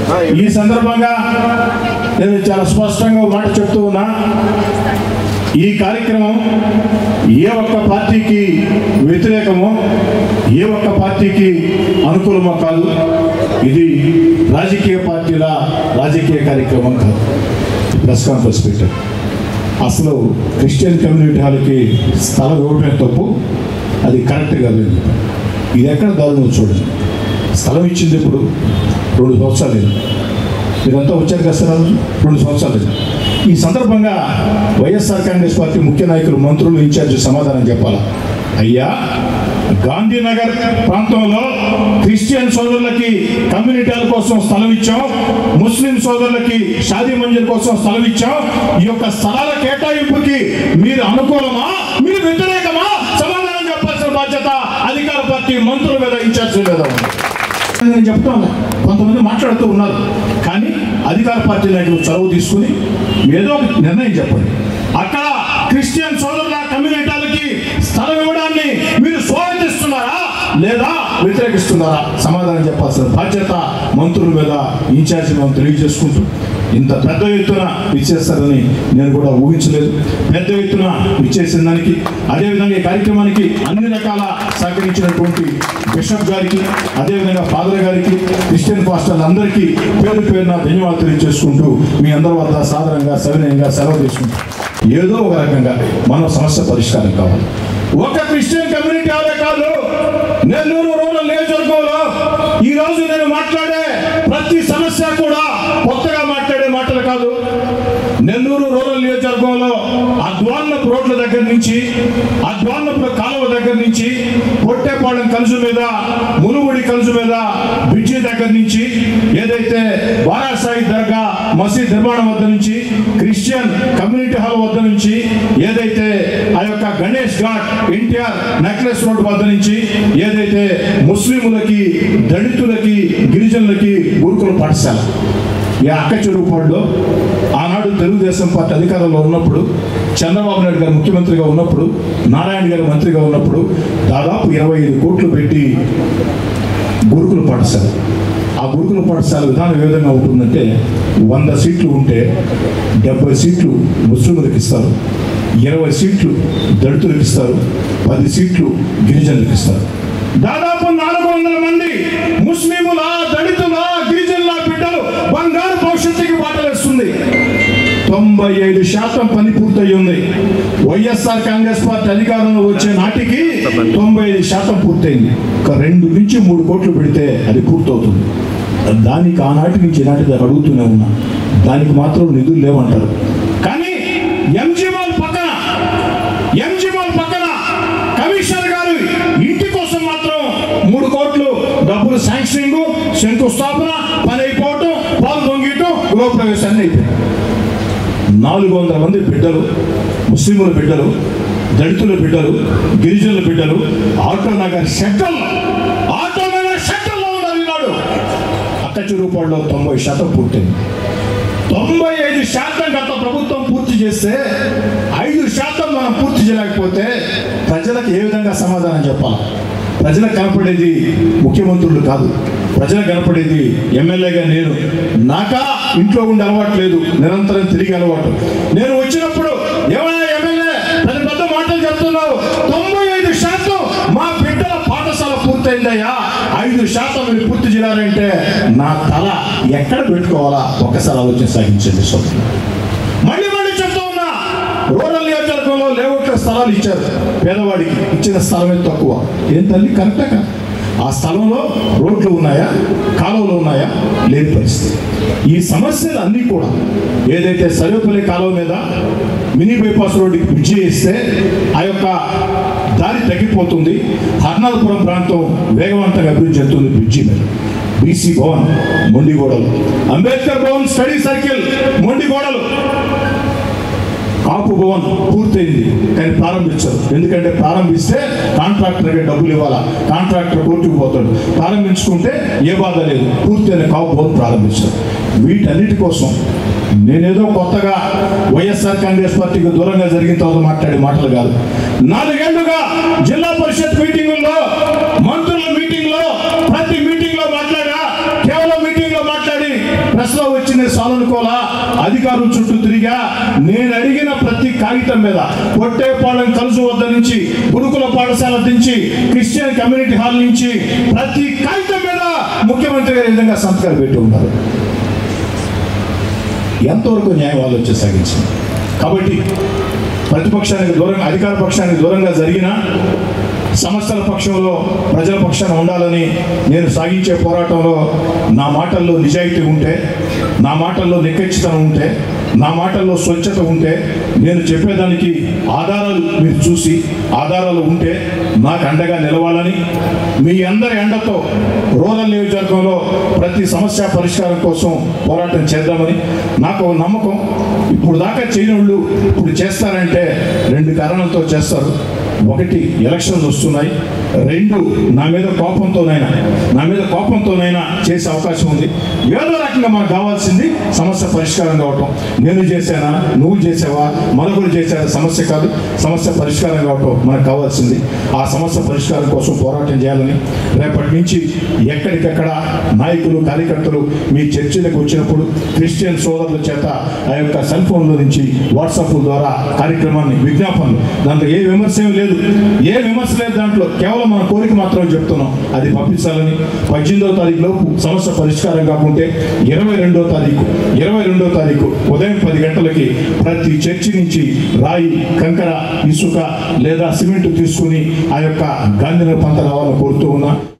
ఈ సందర్భంగా నేను చాలా స్పష్టంగా మాట చెప్తూ ఉన్నా, ఈ కార్యక్రమం ఏ ఒక్క పార్టీకి వ్యతిరేకమో ఏ ఒక్క పార్టీకి అనుకూలమో కాదు. ఇది రాజకీయ పార్టీల రాజకీయ కార్యక్రమం కాదు. ప్రెస్ కాన్ఫరెన్స్ పెట్టారు. అసలు క్రిస్టియన్ కమ్యూనిటీ హాల్కి స్థలం ఇవ్వటమే తప్పు, అది కరెక్ట్గా లేదు. ఇది ఎక్కడ దారుణం చూడండి. స్థలం ఇచ్చింది ఇప్పుడు 2 సంవత్సరాలు లేదు. మీరంతా వచ్చారు కదా సార్, 2 సంవత్సరాలు లేదు. ఈ సందర్భంగా వైఎస్ఆర్ కాంగ్రెస్ పార్టీ ముఖ్య నాయకులు, మంత్రులు, ఇన్ఛార్జి సమాధానం చెప్పాలా? అయ్యా, గాంధీనగర్ ప్రాంతంలో క్రిస్టియన్ సోదరులకి కమ్యూనిటీల కోసం స్థలం ఇచ్చాం, ముస్లిం సోదరులకి షాదీ మంజిల్ కోసం స్థలం ఇచ్చాం. ఈ యొక్క స్థలాల కేటాయింపుకి మీరు అనుకూలమా, మీరు వ్యతిరేకమా? సమాధానం చెప్పాల్సిన బాధ్యత అధికార పార్టీ మంత్రుల మీద, ఇన్ఛార్జీల మీద ఉంది. నేను చెప్తాను, కొంతమంది మాట్లాడుతూ ఉన్నారు, కానీ అధికార పార్టీ నాయకులు చొరవ తీసుకుని ఏదో నిర్ణయం చెప్పండి. అక్కడ క్రిస్టియన్ సోదరుల కమ్యూనిటీలకి స్థలం ఇవ్వడాన్ని మీరు స్వాగతిస్తున్నారా లేదా వ్యతిరేకిస్తున్నారా? సమాధానం చెప్పాల్సిన బాధ్యత మంత్రుల మీద, ఇన్ఛార్జి మనం తెలియజేసుకుంటూ, ఇంత పెద్ద ఎత్తున ఇచ్చేస్తారని నేను కూడా ఊహించలేదు. పెద్ద ఎత్తున ఇచ్చేసిన దానికి, అదేవిధంగా ఈ కార్యక్రమానికి అన్ని రకాల సహకరించినటువంటి బిషప్ గారికి, అదేవిధంగా ఫాదర్ గారికి, క్రిస్టియన్ పాస్టర్లందరికీ పేరు పేరున ధన్యవాదాలు తెలియజేసుకుంటూ మీ అందరి వద్ద సాధారణంగా సవినయంగా సెలవు తీసుకుంటాం. ఏదో ఒక రకంగా మనం సమస్య పరిష్కారం కావాలి. ఒక క్రిస్టియన్ కమ్యూనిటీ అదే కాదు, నెల్లూరు రూరల్ నియోజకవర్గంలో ఈరోజు నేను మాట్లాడే ప్రతి సమస్య కూడా కొత్తగా మాట్లాడే మాటలు కాదు. నెల్లూరు రూరల్ నియోజకవర్గంలో అద్వాన్నపు రోడ్ల దగ్గర నుంచి, అద్వాన్నపు కాలువ దగ్గర నుంచి, పొట్టేపాళెం కలుసు మీద, మునుగుడి కలుసు మీద బ్రిడ్జి దగ్గర నుంచి, ఏదైతే వారాసాయి దర్గా మసీద్ నిర్మాణం వద్ద నుంచి, క్రిస్టియన్ కమ్యూనిటీ హాల్ వద్ద నుంచి, ఏదైతే ఆ యొక్క Ganesh Ghat NTR Necklace Road వద్ద నుంచి, ఏదైతే ముస్లింలకి, దళితులకి, గిరిజనులకి గురుకుల పాఠశాల, ఈ అక్క చెరువుపాడులో ఆనాడు తెలుగుదేశం పార్టీ అధికారంలో ఉన్నప్పుడు, చంద్రబాబు నాయుడు గారు ముఖ్యమంత్రిగా ఉన్నప్పుడు, నారాయణ గారు మంత్రిగా ఉన్నప్పుడు దాదాపు 25 కోట్లు పెట్టి గురుకుల పాఠశాల. ఆ గురుకుల పాఠశాల విధానం ఏ విధంగా ఉంటుందంటే, 100 సీట్లు ఉంటే 70 సీట్లు ముస్లింలకు ఇస్తారు, 20 సీట్లు దళితులకు ఇస్తారు, 10 సీట్లు గిరిజనులకు ఇస్తారు. దాదాపు 400 మంది ముస్లిముల, దళితుల, గిరిజనుల బిడ్డలు బంగారు భవిష్యత్తుకి బాటలేస్తుంది. 95% పని పూర్తయి ఉంది. వైఎస్ఆర్ కాంగ్రెస్ పార్టీ అధికారంలో వచ్చే నాటికి 95% పూర్తయింది. ఒక 2 నుంచి 3 కోట్లు పెడితే అది పూర్తవుతుంది. దానికి ఆనాటి నుంచి ఈనాటి దాకా అడుగుతూనే ఉన్నా, దానికి మాత్రం నిధులు లేవంటారు. కానీ ఎంజీ మాల్ పక్కన కమిషనర్ గారు ఇంటి కోసం మాత్రం 3 కోట్లు డబ్బులు శాంక్షనింగ్, శంకుస్థాపన, పని అయిపోవటం, పాలు దొంగియటం, గృహప్రవేశాన్ని అయిపోయింది. 400 మంది బిడ్డలు, ముస్లింల బిడ్డలు, దళితుల బిడ్డలు, గిరిజనుల బిడ్డలు ఆటోనగర్ షెడ్యూల్లో ఉన్నారు. అక్క చెరువుపాడులో 90% పూర్తయింది. 95% గత ప్రభుత్వం పూర్తి చేస్తే 5% మనం పూర్తి చేయలేకపోతే ప్రజలకు ఏ విధంగా సమాధానం చెప్పాలి? ప్రజలకు కనపడేది ముఖ్యమంత్రులు కాదు, ప్రజలకు కనపడేది ఎమ్మెల్యేగా నేను. నాకా ఇంట్లో ఉండే అలవాటు లేదు, నిరంతరం తిరిగి అలవాటు. నేను వచ్చినప్పుడు ఏమైనా ఎమ్మెల్యే పెద్ద మాటలు చెప్తున్నావు, 95% మా బిడ్డల పాఠశాల పూర్తయిందయ్యా, 5% మీరు పూర్తి చేయాలంటే నా తల ఎక్కడ పెట్టుకోవాలా ఒక్కసారి ఆలోచన సాగించండి. మళ్ళీ చెప్తూ ఉన్నా, రూరల్ నియోజకవర్గంలో లేఅవుట్ల స్థలాలు ఇచ్చారు, పేదవాడికి ఇచ్చిన స్థలమే తక్కువ. ఏం తల్లి, కరెక్టా కాదు? ఆ స్థలంలో రోడ్లు ఉన్నాయా, కాలువలు ఉన్నాయా? లేని పరిస్థితి. ఈ సమస్యలు అన్నీ కూడా, ఏదైతే సర్వేపల్లి కాలువ మీద మినీ బైపాస్ రోడ్డుకి బ్రిడ్జి వేస్తే ఆ యొక్క దారి తగ్గిపోతుంది. హర్నాథపురం ప్రాంతం వేగవంతంగా అభివృద్ధి చెందుతుంది బ్రిడ్జి మీద. బీసీ భవన్ మొండిగోడలు, అంబేద్కర్ భవన్ స్టడీ సర్కిల్ మొండిగోడలు, కాపు భవన్ పూర్తయింది కానీ ప్రారంభించారు. ఎందుకంటే ప్రారంభిస్తే కాంట్రాక్టర్కి డబ్బులు ఇవ్వాలా, కాంట్రాక్టర్ కోర్టుకు పోతాడు. ప్రారంభించుకుంటే ఏ బాధ లేదు, పూర్తయిన కాపు భవన్ ప్రారంభించారు. వీటన్నిటి కోసం నేనేదో కొత్తగా వైఎస్ఆర్ కాంగ్రెస్ పార్టీకి దూరంగా జరిగిన తర్వాత మాట్లాడే మాటలు కాదు. 4 ఏళ్లుగా జిల్లా పరిషత్ మీటింగుల్లో, మంత్రుల మీటింగ్లో, ప్రతి మీటింగ్లో మాట్లాడా. కేవలం మీటింగ్లో మాట్లాడి ప్రెస్లో వచ్చింది సాలనుకోలా, అధికారుల చుట్టూ తిరిగా. నేను అడిగిన ప్రతి కాగితం మీద పొట్టేపాళెం కలుసు వద్ద నుంచి, గురుకుల పాఠశాల నుంచి, క్రిస్టియన్ కమ్యూనిటీ హాల్ నుంచి ప్రతి కాగితం మీద ముఖ్యమంత్రి గారు ఈ విధంగా సంతకాలు పెట్టి ఉన్నారు. ఎంతవరకు న్యాయం ఆలోచన సాగించింది. కాబట్టి ప్రతిపక్షానికి దూరంగా, అధికార పక్షానికి దూరంగా జరిగిన సమస్యల పక్షంలో ప్రజల పక్షాన ఉండాలని నేను సాగించే పోరాటంలో నా మాటల్లో నిజాయితీ ఉంటే, నా మాటల్లో నిక్కచ్చితనం ఉంటే, నా మాటల్లో స్వచ్ఛత ఉంటే, నేను చెప్పేదానికి ఆధారాలు మీరు చూసి ఆధారాలు ఉంటే నాకు అండగా నిలవాలని, మీ అందరి అండతో రూరల్ నియోజకవర్గంలో ప్రతి సమస్య పరిష్కారం కోసం పోరాటం చేద్దామని నాకు నమ్మకం. ఇప్పుడు దాకా చేయని వాళ్ళు ఇప్పుడు చేస్తారంటే 2 కారణాలతో చేస్తారు. 1, ఎలక్షన్స్ వస్తున్నాయి. 2, నా మీద కోపంతోనైనా చేసే అవకాశం ఉంది. ఏదో రకంగా మనకు కావాల్సింది సమస్య పరిష్కారం కావటం. నేను చేశానా, నువ్వు చేసావా, మరొకరు చేశారా సమస్య కాదు, సమస్య పరిష్కారం కావటం మనకు కావాల్సింది. ఆ సమస్య పరిష్కారం కోసం పోరాటం చేయాలని రేపటి నుంచి ఎక్కడికెక్కడ నాయకులు, కార్యకర్తలు మీ చర్చలకు వచ్చినప్పుడు క్రిస్టియన్ సోదరుల చేత ఆ యొక్క సెల్ ఫోన్లో నుంచి వాట్సాప్ ద్వారా కార్యక్రమాన్ని, విజ్ఞాపనలు, దాంట్లో ఏ విమర్శ లేదు, దాంట్లో కేవలం మన కోరిక మాత్రమే చెప్తున్నాం. అది పంపించాలని. 18వ తారీఖు లోపు సమస్య పరిష్కారం కాకుంటే 22వ తారీఖు ఉదయం 10 గంటలకి ప్రతి చర్చి నుంచి రాయి, కంకర, ఇసుక లేదా సిమెంట్ తీసుకుని ఆ యొక్క గాంధీనగర్ పంత రావాలని కోరుతూ ఉన్నా.